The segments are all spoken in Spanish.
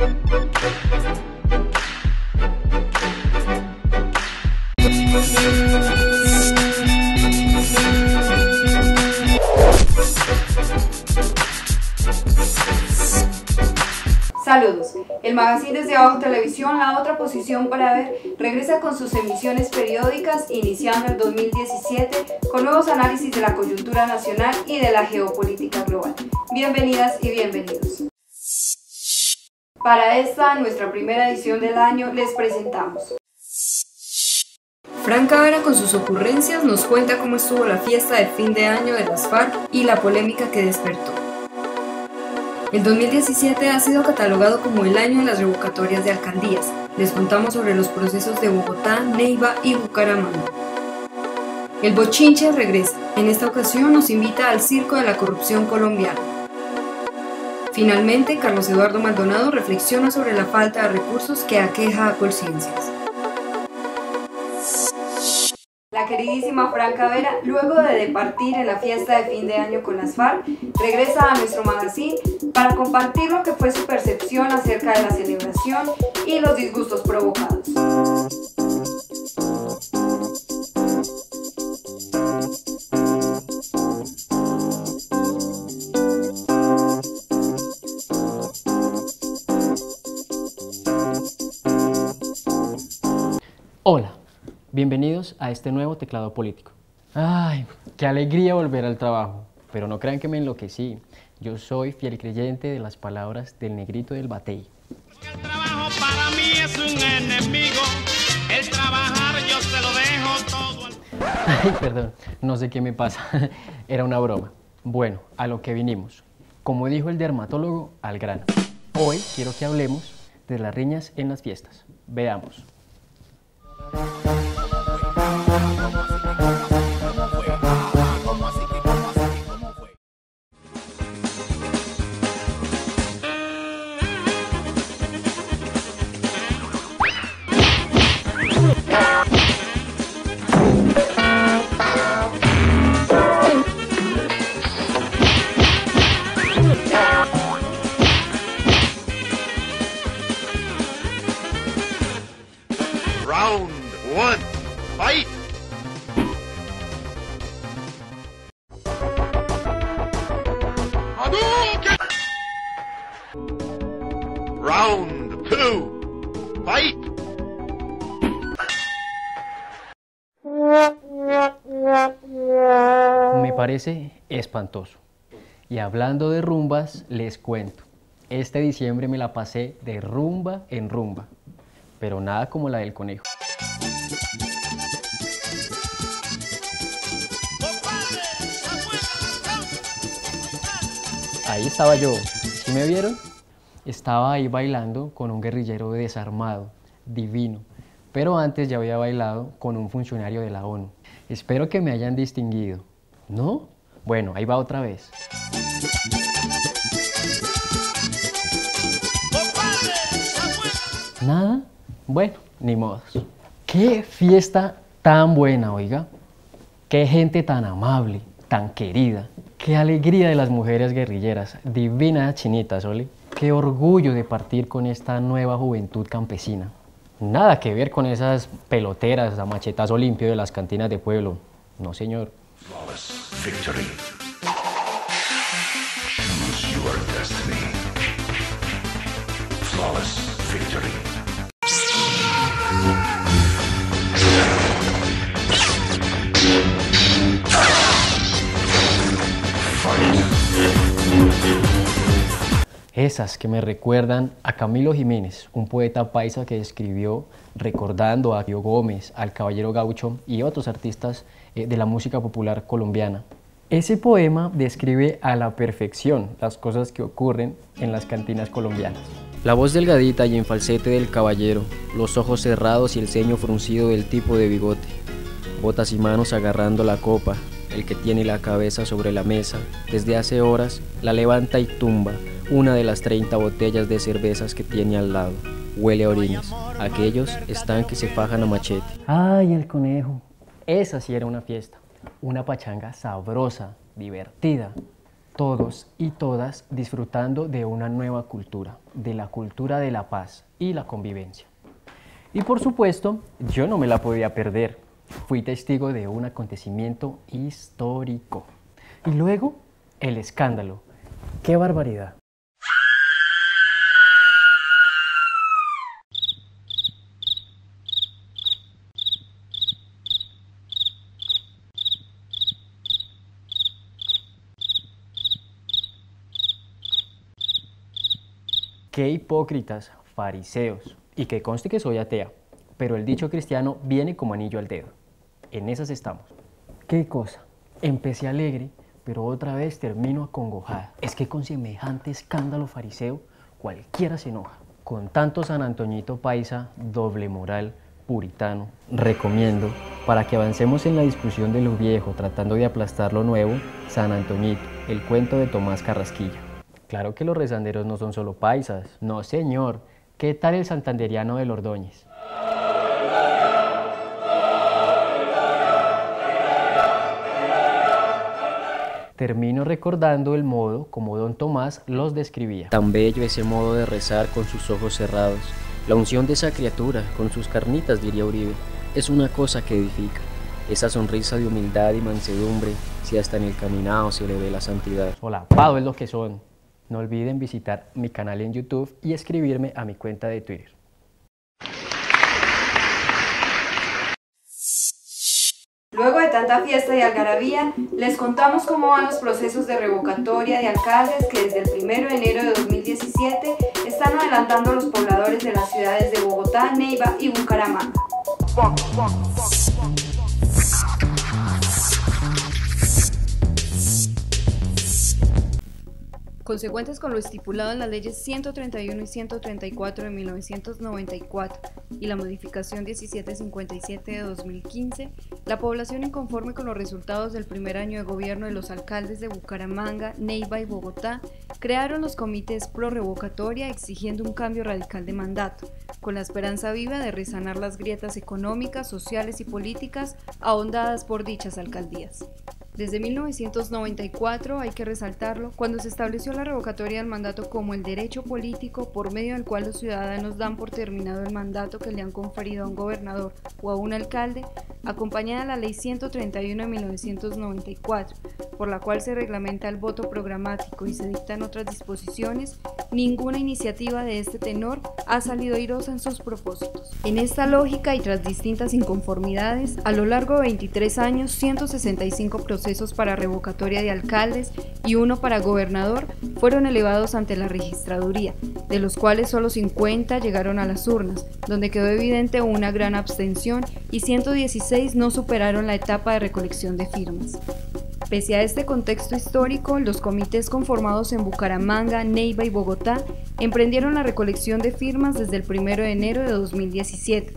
Saludos. El magazine Desde Abajo Televisión, la otra posición para ver, regresa con sus emisiones periódicas iniciando el 2017 con nuevos análisis de la coyuntura nacional y de la geopolítica global. Bienvenidas y bienvenidos. Para esta, nuestra primera edición del año, les presentamos. Fran Cavera con sus ocurrencias nos cuenta cómo estuvo la fiesta de fin de año de las FARC y la polémica que despertó. El 2017 ha sido catalogado como el año de las revocatorias de alcaldías. Les contamos sobre los procesos de Bogotá, Neiva y Bucaramanga. El bochinche regresa. En esta ocasión nos invita al circo de la corrupción colombiana. Finalmente, Carlos Eduardo Maldonado reflexiona sobre la falta de recursos que aqueja a Colciencias. La queridísima Fran Cavera, luego de departir en la fiesta de fin de año con las FARC, regresa a nuestro magazine para compartir lo que fue su percepción acerca de la celebración y los disgustos provocados. Hola, bienvenidos a este nuevo teclado político. Ay, qué alegría volver al trabajo, pero no crean que me enloquecí. Yo soy fiel creyente de las palabras del negrito del batey. El trabajo para mí es un enemigo, el trabajar yo se lo dejo todo al... Ay, perdón, no sé qué me pasa, era una broma. Bueno, a lo que vinimos. Como dijo el dermatólogo, al grano. Hoy quiero que hablemos de las riñas en las fiestas. Veamos. Round one, fight! Hadouken! Round two, fight! Me parece espantoso. Y hablando de rumbas, les cuento. Este diciembre me la pasé de rumba en rumba, pero nada como la del conejo. Ahí estaba yo, ¿sí me vieron? Estaba ahí bailando con un guerrillero desarmado, divino, pero antes ya había bailado con un funcionario de la ONU. Espero que me hayan distinguido. ¿No? Bueno, ahí va otra vez. ¿Nada? Bueno, ni modos. ¡Qué fiesta tan buena, oiga! ¡Qué gente tan amable, tan querida! ¡Qué alegría de las mujeres guerrilleras! Divinas chinitas, Oli. ¡Qué orgullo de partir con esta nueva juventud campesina! Nada que ver con esas peloteras a machetazo limpio de las cantinas de pueblo. No, señor. Flawless victory. Choose your destiny. Flawless victory. Esas que me recuerdan a Camilo Jiménez, un poeta paisa que escribió recordando a Pío Gómez, al Caballero Gaucho y otros artistas de la música popular colombiana. Ese poema describe a la perfección las cosas que ocurren en las cantinas colombianas. La voz delgadita y en falsete del caballero, los ojos cerrados y el ceño fruncido del tipo de bigote, botas y manos agarrando la copa, el que tiene la cabeza sobre la mesa, desde hace horas la levanta y tumba una de las 30 botellas de cervezas que tiene al lado. Huele a orines. Aquellos están que se fajan a machete. ¡Ay, el conejo! Esa sí era una fiesta. Una pachanga sabrosa, divertida. todos y todas disfrutando de una nueva cultura, de la cultura de la paz y la convivencia. Y por supuesto, yo no me la podía perder. Fui testigo de un acontecimiento histórico. Y luego, el escándalo. ¡Qué barbaridad! ¡Qué hipócritas, fariseos! Y que conste que soy atea, pero el dicho cristiano viene como anillo al dedo. En esas estamos. ¿Qué cosa? Empecé alegre, pero otra vez termino acongojada. Es que con semejante escándalo fariseo, cualquiera se enoja. Con tanto San Antoñito paisa, doble moral, puritano, recomiendo, para que avancemos en la discusión de lo viejo, tratando de aplastar lo nuevo, San Antoñito, el cuento de Tomás Carrasquilla. Claro que los rezanderos no son solo paisas. No, señor. ¿Qué tal el santanderiano del Ordóñez? Termino recordando el modo como don Tomás los describía. Tan bello ese modo de rezar con sus ojos cerrados. La unción de esa criatura con sus carnitas, diría Uribe, es una cosa que edifica. Esa sonrisa de humildad y mansedumbre, si hasta en el caminado se le ve la santidad. Solapado es lo que son. No olviden visitar mi canal en YouTube y escribirme a mi cuenta de Twitter. Luego de tanta fiesta y algarabía, les contamos cómo van los procesos de revocatoria de alcaldes que desde el 1 de enero de 2017 están adelantando los pobladores de las ciudades de Bogotá, Neiva y Bucaramanga. Consecuentes con lo estipulado en las leyes 131 y 134 de 1994 y la modificación 1757 de 2015, la población inconforme con los resultados del primer año de gobierno de los alcaldes de Bucaramanga, Neiva y Bogotá, crearon los comités pro revocatoria exigiendo un cambio radical de mandato, con la esperanza viva de resanar las grietas económicas, sociales y políticas ahondadas por dichas alcaldías. Desde 1994, hay que resaltarlo, cuando se estableció la revocatoria del mandato como el derecho político por medio del cual los ciudadanos dan por terminado el mandato que le han conferido a un gobernador o a un alcalde, acompañada de la Ley 131 de 1994, por la cual se reglamenta el voto programático y se dictan otras disposiciones, ninguna iniciativa de este tenor ha salido airosa en sus propósitos. En esta lógica y tras distintas inconformidades, a lo largo de 23 años, 165 procesos para revocatoria de alcaldes y uno para gobernador fueron elevados ante la registraduría, de los cuales solo 50 llegaron a las urnas, donde quedó evidente una gran abstención y 116 no superaron la etapa de recolección de firmas. Pese a este contexto histórico, los comités conformados en Bucaramanga, Neiva y Bogotá emprendieron la recolección de firmas desde el 1 de enero de 2017.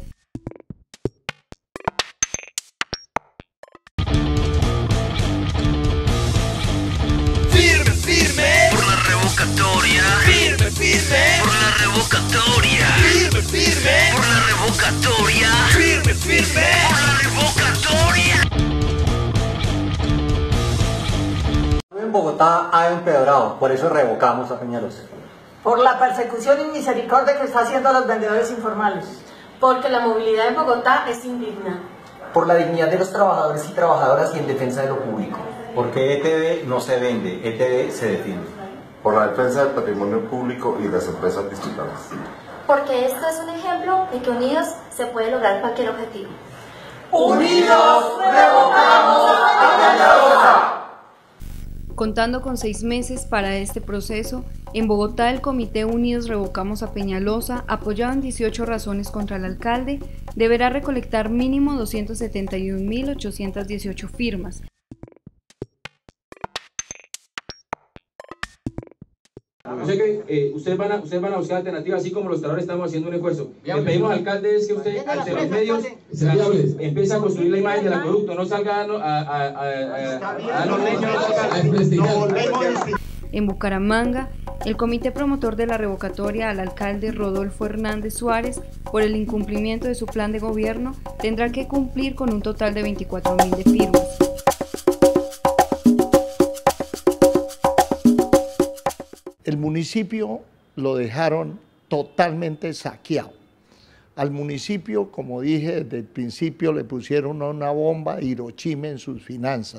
Firme, firme, por la revocatoria. Firme, firme, por la revocatoria. Firme, firme, por la revocatoria. En Bogotá ha empeorado, por eso revocamos a Peñalosa. Por la persecución y misericordia que está haciendo a los vendedores informales. Porque la movilidad en Bogotá es indigna. Por la dignidad de los trabajadores y trabajadoras y en defensa de lo público. Porque ETV no se vende, ETV se defiende. Por la defensa del patrimonio público y las empresas distritales. Porque esto es un ejemplo de que unidos se puede lograr cualquier objetivo. ¡Unidos revocamos a Peñalosa! Contando con 6 meses para este proceso, en Bogotá el Comité Unidos Revocamos a Peñalosa, apoyado en 18 razones contra el alcalde, deberá recolectar mínimo 271.818 firmas. Yo sé que ustedes van a buscar alternativas, así como los trabajadores estamos haciendo un esfuerzo. Le pedimos al alcalde es que usted, ante los medios, empiece a construir la imagen del acueducto, no salga a los leños, En Bucaramanga, el comité promotor de la revocatoria al alcalde Rodolfo Hernández Suárez, por el incumplimiento de su plan de gobierno, tendrá que cumplir con un total de 24.000 de firmas. el municipio lo dejaron totalmente saqueado. Al municipio, como dije desde el principio, le pusieron una bomba Hiroshima en sus finanzas.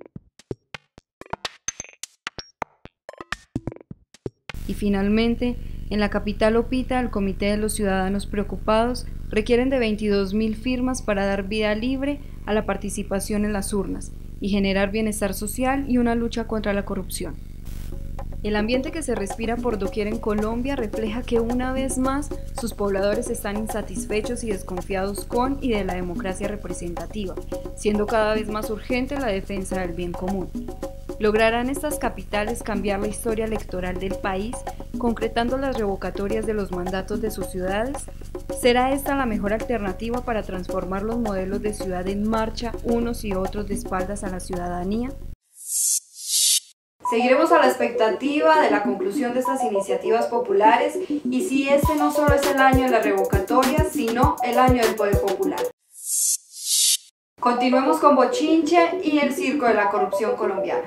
Y finalmente, en la capital Opita, el Comité de los Ciudadanos Preocupados requieren de 22.000 firmas para dar vida libre a la participación en las urnas y generar bienestar social y una lucha contra la corrupción. El ambiente que se respira por doquier en Colombia refleja que una vez más sus pobladores están insatisfechos y desconfiados con y de la democracia representativa, siendo cada vez más urgente la defensa del bien común. ¿Lograrán estas capitales cambiar la historia electoral del país, concretando las revocatorias de los mandatos de sus ciudades? ¿Será esta la mejor alternativa para transformar los modelos de ciudad en marcha, unos y otros de espaldas a la ciudadanía? Seguiremos a la expectativa de la conclusión de estas iniciativas populares y si este no solo es el año de la revocatoria, sino el año del poder popular. Continuemos con Bochinche y el circo de la corrupción colombiana.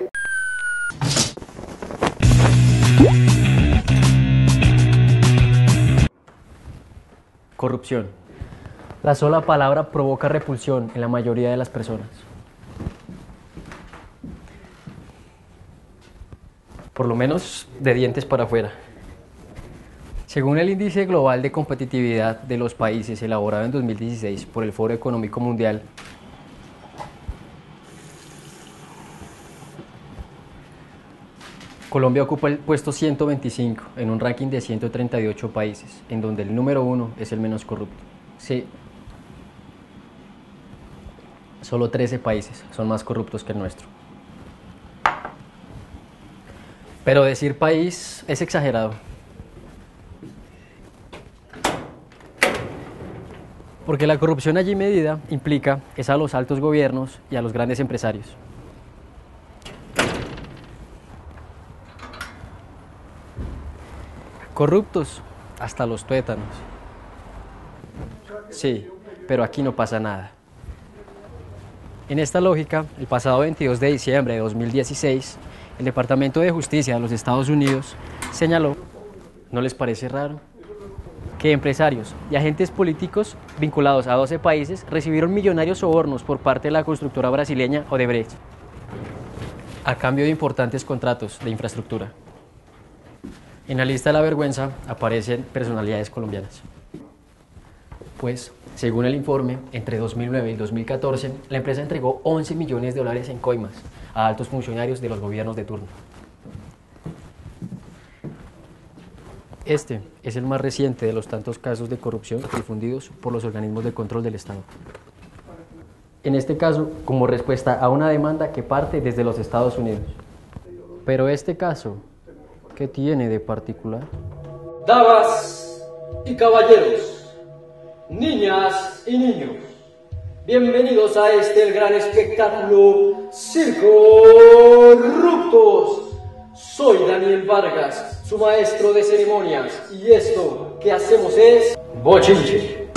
Corrupción. La sola palabra provoca repulsión en la mayoría de las personas. Por lo menos de dientes para afuera. Según el Índice Global de Competitividad de los Países elaborado en 2016 por el Foro Económico Mundial, Colombia ocupa el puesto 125 en un ranking de 138 países, en donde el número 1 es el menos corrupto. Sí, solo 13 países son más corruptos que el nuestro. Pero decir país es exagerado. Porque la corrupción allí medida implica es a los altos gobiernos y a los grandes empresarios. Corruptos hasta los tuétanos. Sí, pero aquí no pasa nada. En esta lógica, el pasado 22 de diciembre de 2016, el Departamento de Justicia de los Estados Unidos señaló, ¿no les parece raro?, que empresarios y agentes políticos vinculados a 12 países recibieron millonarios sobornos por parte de la constructora brasileña Odebrecht, a cambio de importantes contratos de infraestructura. En la lista de la vergüenza aparecen personalidades colombianas. Pues, según el informe, entre 2009 y 2014, la empresa entregó 11 millones de dólares en coimas a altos funcionarios de los gobiernos de turno. Este es el más reciente de los tantos casos de corrupción difundidos por los organismos de control del Estado. En este caso, como respuesta a una demanda que parte desde los Estados Unidos. Pero este caso, ¿qué tiene de particular? Damas y caballeros, niñas y niños, bienvenidos a el gran espectáculo Circo Ruptos. Soy Daniel Vargas, su maestro de ceremonias, y esto que hacemos es Bochinche.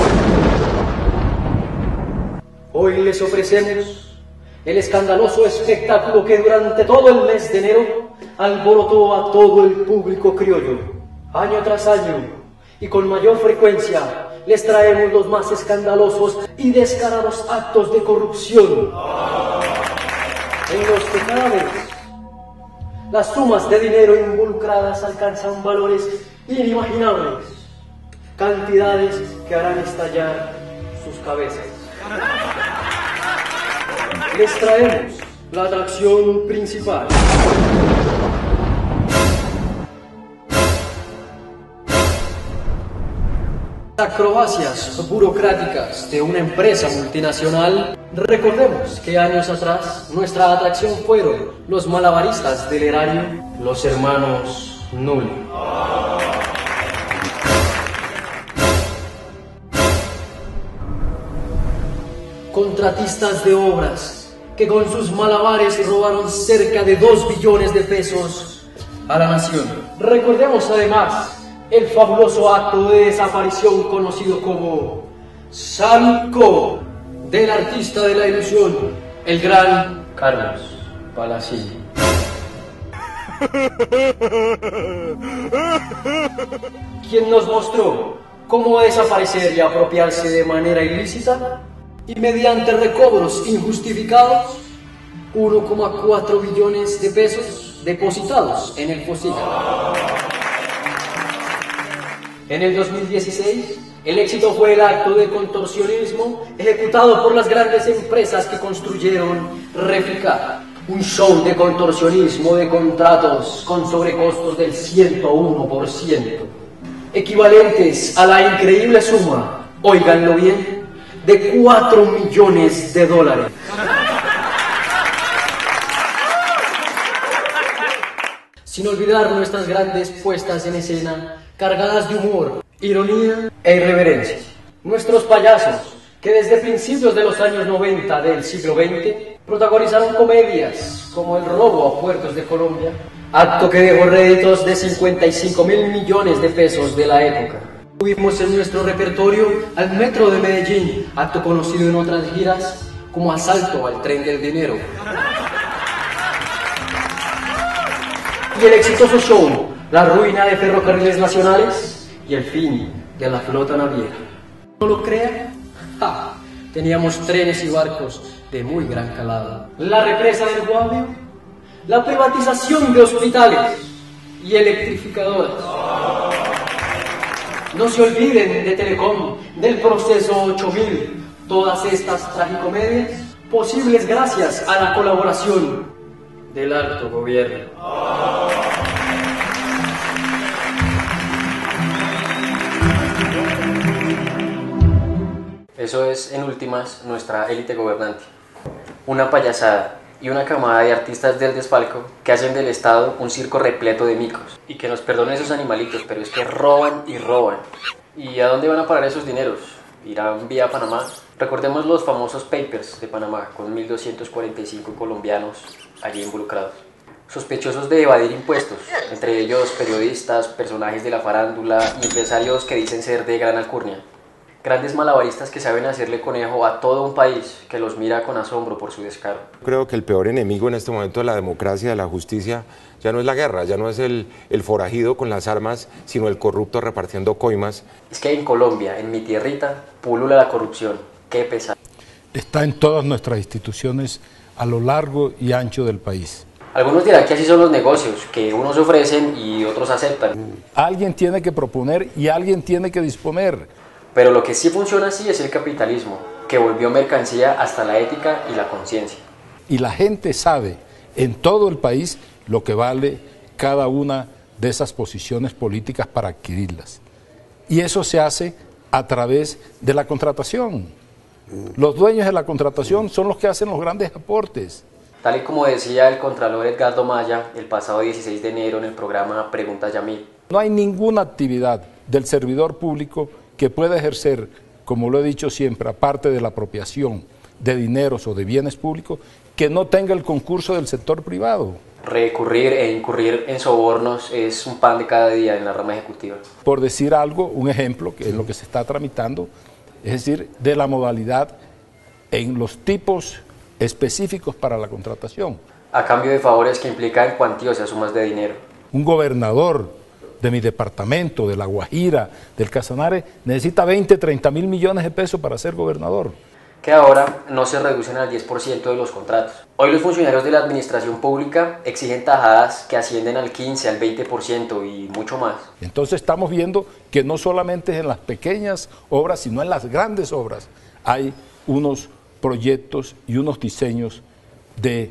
Hoy les ofrecemos el escandaloso espectáculo que durante todo el mes de enero alborotó a todo el público criollo. Año tras año, y con mayor frecuencia, les traemos los más escandalosos y descarados actos de corrupción, en los que cada vez las sumas de dinero involucradas alcanzan valores inimaginables, cantidades que harán estallar sus cabezas. Les traemos la atracción principal. Acrobacias burocráticas de una empresa multinacional. Recordemos que años atrás nuestra atracción fueron los malabaristas del erario, los hermanos Null. Contratistas de obras que con sus malabares robaron cerca de 2 billones de pesos a la nación. Recordemos además el fabuloso acto de desaparición conocido como Sanco, del artista de la ilusión, el gran Carlos Palacín. ¿Quién nos mostró cómo desaparecer y apropiarse de manera ilícita y mediante recobros injustificados 1,4 billones de pesos depositados en el FOSIC? En el 2016, el éxito fue el acto de contorsionismo ejecutado por las grandes empresas que construyeron Reficar, un show de contorsionismo de contratos con sobrecostos del 101%, equivalentes a la increíble suma, óiganlo bien, de 4 millones de dólares. Sin olvidar nuestras grandes puestas en escena, cargadas de humor, ironía e irreverencia. Nuestros payasos, que desde principios de los años 90 del siglo XX, protagonizaron comedias como El robo a puertos de Colombia, acto que dejó réditos de 55.000 millones de pesos de la época. Tuvimos en nuestro repertorio al Metro de Medellín, acto conocido en otras giras como Asalto al Tren del Dinero. Y el exitoso show La ruina de ferrocarriles nacionales y el fin de la flota naviera. ¿No lo crean? ¡Ja! Teníamos trenes y barcos de muy gran calado. La represa del Guavio, la privatización de hospitales y electrificadoras. No se olviden de Telecom, del proceso 8000. Todas estas tragicomedias posibles gracias a la colaboración del alto gobierno. Eso es, en últimas, nuestra élite gobernante. Una payasada y una camada de artistas del desfalco que hacen del Estado un circo repleto de micos. Y que nos perdonen esos animalitos, pero es que roban y roban. ¿Y a dónde van a parar esos dineros? ¿Irán vía Panamá? Recordemos los famosos papers de Panamá, con 1.245 colombianos allí involucrados. Sospechosos de evadir impuestos, entre ellos periodistas, personajes de la farándula y empresarios que dicen ser de gran alcurnia. Grandes malabaristas que saben hacerle conejo a todo un país que los mira con asombro por su descaro. Creo que el peor enemigo en este momento de la democracia, de la justicia, ya no es la guerra, ya no es el forajido con las armas, sino el corrupto repartiendo coimas. Es que en Colombia, en mi tierrita, pulula la corrupción. Qué pesar. Está en todas nuestras instituciones a lo largo y ancho del país. Algunos dirán que así son los negocios, que unos ofrecen y otros aceptan. Alguien tiene que proponer y alguien tiene que disponer. Pero lo que sí funciona así es el capitalismo, que volvió mercancía hasta la ética y la conciencia. Y la gente sabe en todo el país lo que vale cada una de esas posiciones políticas para adquirirlas. Y eso se hace a través de la contratación. Los dueños de la contratación son los que hacen los grandes aportes. Tal y como decía el contralor Edgardo Maya el pasado 16 de enero en el programa Pregunta Yamil. No hay ninguna actividad del servidor público que pueda ejercer, como lo he dicho siempre, aparte de la apropiación de dineros o de bienes públicos, que no tenga el concurso del sector privado. Recurrir e incurrir en sobornos es un pan de cada día en la rama ejecutiva. Por decir algo, un ejemplo que es lo que se está tramitando, es decir, de la modalidad en los tipos específicos para la contratación. A cambio de favores que implican cuantiosas sumas de dinero. Un gobernador de mi departamento, de La Guajira, del Casanare, necesita 20, 30 mil millones de pesos para ser gobernador. Que ahora no se reducen al 10% de los contratos. Hoy los funcionarios de la administración pública exigen tajadas que ascienden al 15, al 20% y mucho más. Entonces estamos viendo que no solamente en las pequeñas obras, sino en las grandes obras, hay unos proyectos y unos diseños de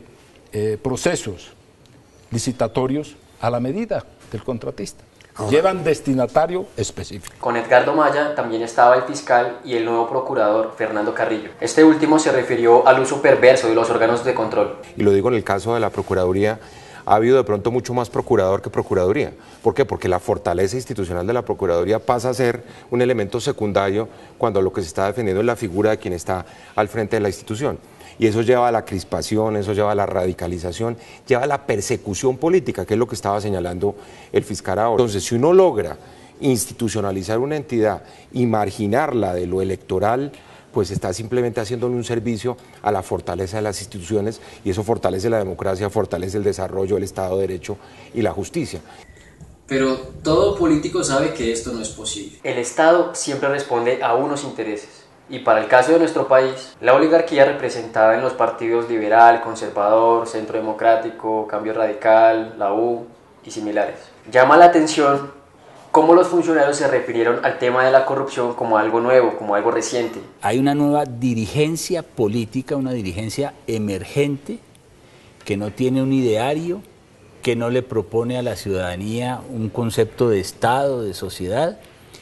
procesos licitatorios a la medida del contratista. Llevan destinatario específico. Con Edgardo Maya también estaba el fiscal y el nuevo procurador Fernando Carrillo. Este último se refirió al uso perverso de los órganos de control. Y lo digo en el caso de la Procuraduría, ha habido de pronto mucho más procurador que procuraduría. ¿Por qué? Porque la fortaleza institucional de la Procuraduría pasa a ser un elemento secundario cuando lo que se está defendiendo es la figura de quien está al frente de la institución. Y eso lleva a la crispación, eso lleva a la radicalización, lleva a la persecución política, que es lo que estaba señalando el fiscal ahora. Entonces, si uno logra institucionalizar una entidad y marginarla de lo electoral, pues está simplemente haciéndole un servicio a la fortaleza de las instituciones, y eso fortalece la democracia, fortalece el desarrollo, el Estado de Derecho y la justicia. Pero todo político sabe que esto no es posible. El Estado siempre responde a unos intereses. Y para el caso de nuestro país, la oligarquía representada en los partidos liberal, conservador, centro democrático, cambio radical, la U y similares. Llama la atención cómo los funcionarios se refirieron al tema de la corrupción como algo nuevo, como algo reciente. Hay una nueva dirigencia política, una dirigencia emergente que no tiene un ideario, que no le propone a la ciudadanía un concepto de Estado, de sociedad,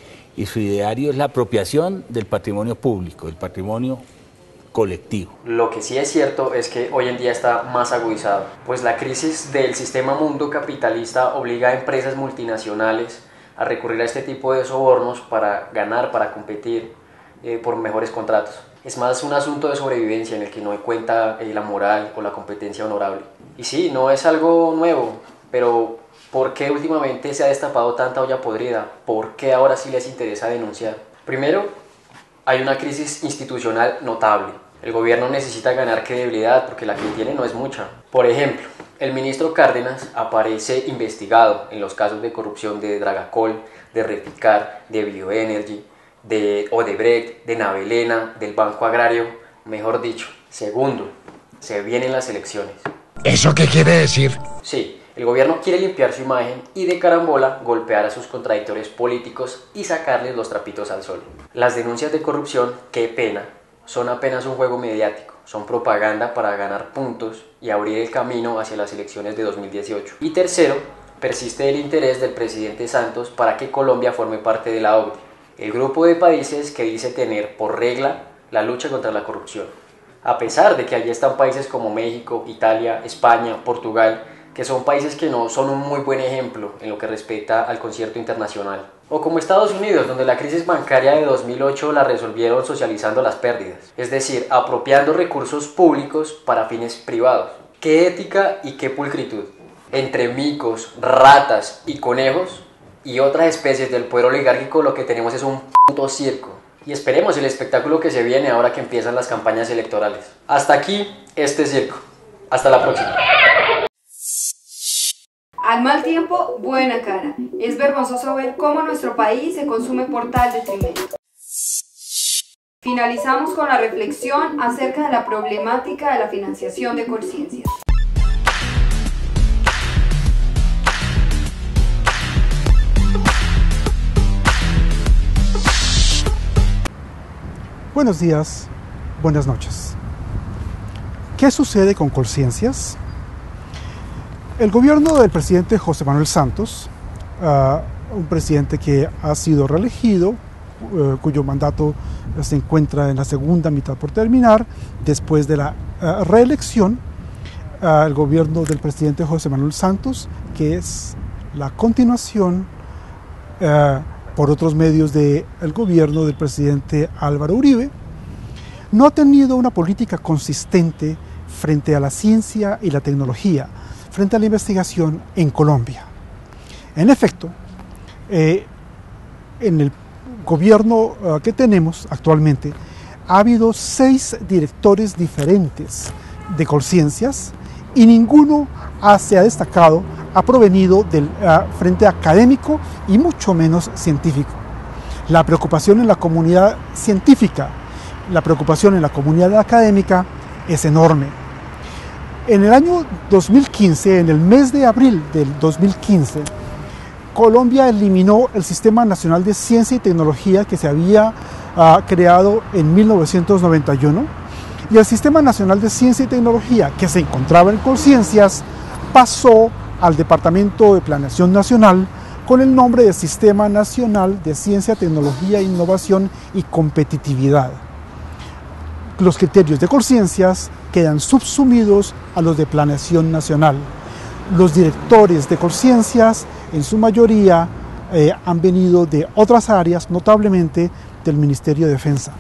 y su ideario es la apropiación del patrimonio público, del patrimonio colectivo. Lo que sí es cierto es que hoy en día está más agudizado, pues la crisis del sistema mundo capitalista obliga a empresas multinacionales a recurrir a este tipo de sobornos para ganar, para competir por mejores contratos. Es más un asunto de sobrevivencia en el que no hay cuenta la moral o la competencia honorable. Y sí, no es algo nuevo, pero ¿por qué últimamente se ha destapado tanta olla podrida? ¿Por qué ahora sí les interesa denunciar? Primero, hay una crisis institucional notable. El gobierno necesita ganar credibilidad porque la que tiene no es mucha. Por ejemplo, el ministro Cárdenas aparece investigado en los casos de corrupción de Dragacol, de Reficar, de Bioenergy, de Odebrecht, de Navelena, del Banco Agrario, mejor dicho. Segundo, se vienen las elecciones. ¿Eso qué quiere decir? Sí, el gobierno quiere limpiar su imagen y de carambola golpear a sus contradictores políticos y sacarles los trapitos al sol. Las denuncias de corrupción, qué pena, son apenas un juego mediático, son propaganda para ganar puntos y abrir el camino hacia las elecciones de 2018. Y tercero, persiste el interés del presidente Santos para que Colombia forme parte de la OCDE, el grupo de países que dice tener por regla la lucha contra la corrupción. A pesar de que allí están países como México, Italia, España, Portugal, que son países que no son un muy buen ejemplo en lo que respecta al concierto internacional. O como Estados Unidos, donde la crisis bancaria de 2008 la resolvieron socializando las pérdidas, es decir, apropiando recursos públicos para fines privados. ¿Qué ética y qué pulcritud? Entre micos, ratas y conejos y otras especies del poder oligárquico, lo que tenemos es un puto circo. Y esperemos el espectáculo que se viene ahora que empiezan las campañas electorales. Hasta aquí este circo. Hasta la próxima. Al mal tiempo, buena cara. Es vergonzoso ver cómo nuestro país se consume por tal detrimento. Finalizamos con la reflexión acerca de la problemática de la financiación de Colciencias. Buenos días, buenas noches. ¿Qué sucede con Colciencias? El gobierno del presidente José Manuel Santos, un presidente que ha sido reelegido, cuyo mandato se encuentra en la segunda mitad por terminar, después de la reelección, el gobierno del presidente José Manuel Santos, que es la continuación por otros medios del gobierno del presidente Álvaro Uribe, no ha tenido una política consistente frente a la ciencia y la tecnología, frente a la investigación en Colombia. En efecto, en el gobierno que tenemos actualmente, ha habido 6 directores diferentes de Colciencias y ninguno se ha destacado, ha provenido del frente académico y mucho menos científico. La preocupación en la comunidad científica, la preocupación en la comunidad académica es enorme. En el año 2015, en el mes de abril del 2015, Colombia eliminó el Sistema Nacional de Ciencia y Tecnología que se había creado en 1991, y el Sistema Nacional de Ciencia y Tecnología que se encontraba en Colciencias pasó al Departamento de Planeación Nacional con el nombre de Sistema Nacional de Ciencia, Tecnología, Innovación y Competitividad. Los criterios de Colciencias quedan subsumidos a los de Planeación Nacional. Los directores de Colciencias, en su mayoría, han venido de otras áreas, notablemente del Ministerio de Defensa.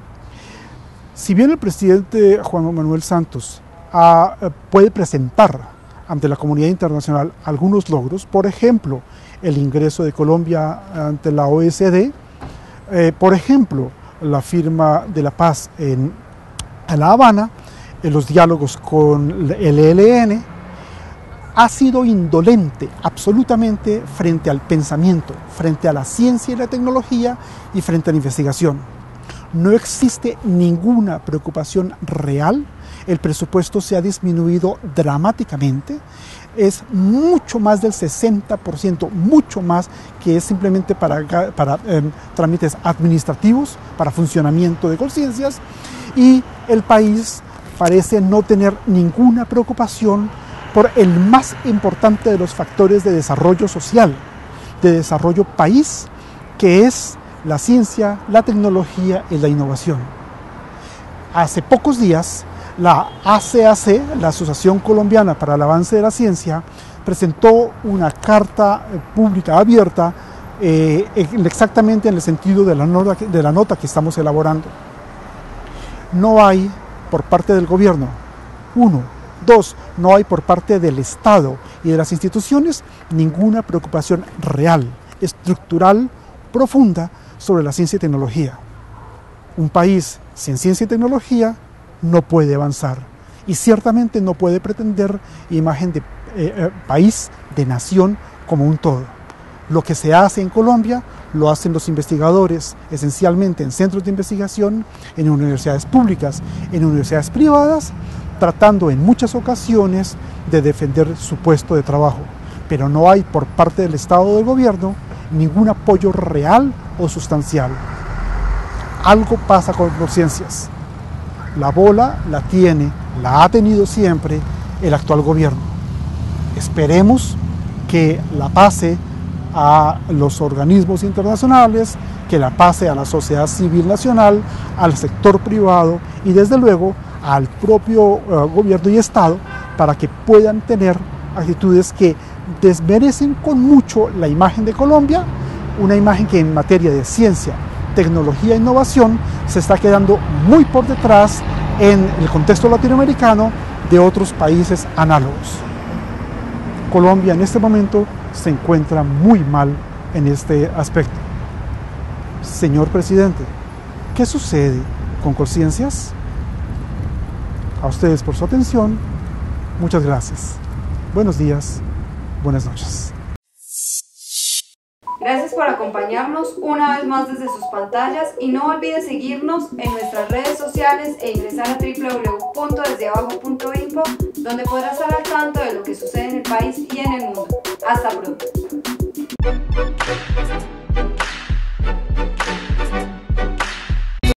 Si bien el presidente Juan Manuel Santos puede presentar ante la comunidad internacional algunos logros, por ejemplo, el ingreso de Colombia ante la OECD, por ejemplo, la firma de la paz en La Habana, en los diálogos con el ELN, ha sido indolente absolutamente frente al pensamiento, frente a la ciencia y la tecnología y frente a la investigación. No existe ninguna preocupación real, el presupuesto se ha disminuido dramáticamente, es mucho más del 60%, mucho más, que es simplemente para trámites administrativos, para funcionamiento de conciencias, y el país parece no tener ninguna preocupación por el más importante de los factores de desarrollo social, de desarrollo país, que es la ciencia, la tecnología y la innovación. Hace pocos días, la ACAC, la Asociación Colombiana para el Avance de la Ciencia, presentó una carta pública abierta exactamente en el sentido de la nota que estamos elaborando. No hay por parte del gobierno, no hay por parte del Estado y de las instituciones ninguna preocupación real, estructural, profunda sobre la ciencia y tecnología. Un país sin ciencia y tecnología no puede avanzar y ciertamente no puede pretender imagen de país, de nación como un todo. Lo que se hace en Colombia lo hacen los investigadores esencialmente en centros de investigación, en universidades públicas, en universidades privadas, tratando en muchas ocasiones de defender su puesto de trabajo, pero no hay por parte del Estado o del gobierno ningún apoyo real o sustancial. Algo pasa con las ciencias. La bola la ha tenido siempre el actual gobierno. Esperemos que la pase a los organismos internacionales, que la pase a la sociedad civil nacional, al sector privado y desde luego al propio gobierno y Estado, para que puedan tener actitudes que desmerecen con mucho la imagen de Colombia, una imagen que en materia de ciencia, tecnología e innovación se está quedando muy por detrás en el contexto latinoamericano de otros países análogos. Colombia en este momento se encuentra muy mal en este aspecto. Señor presidente, ¿qué sucede con Colciencias? A ustedes por su atención, muchas gracias. Buenos días, buenas noches. Gracias por acompañarnos una vez más desde sus pantallas y no olvides seguirnos en nuestras redes sociales e ingresar a www.desdeabajo.info, donde podrás estar al tanto de lo que sucede en el país y en el mundo. Hasta pronto.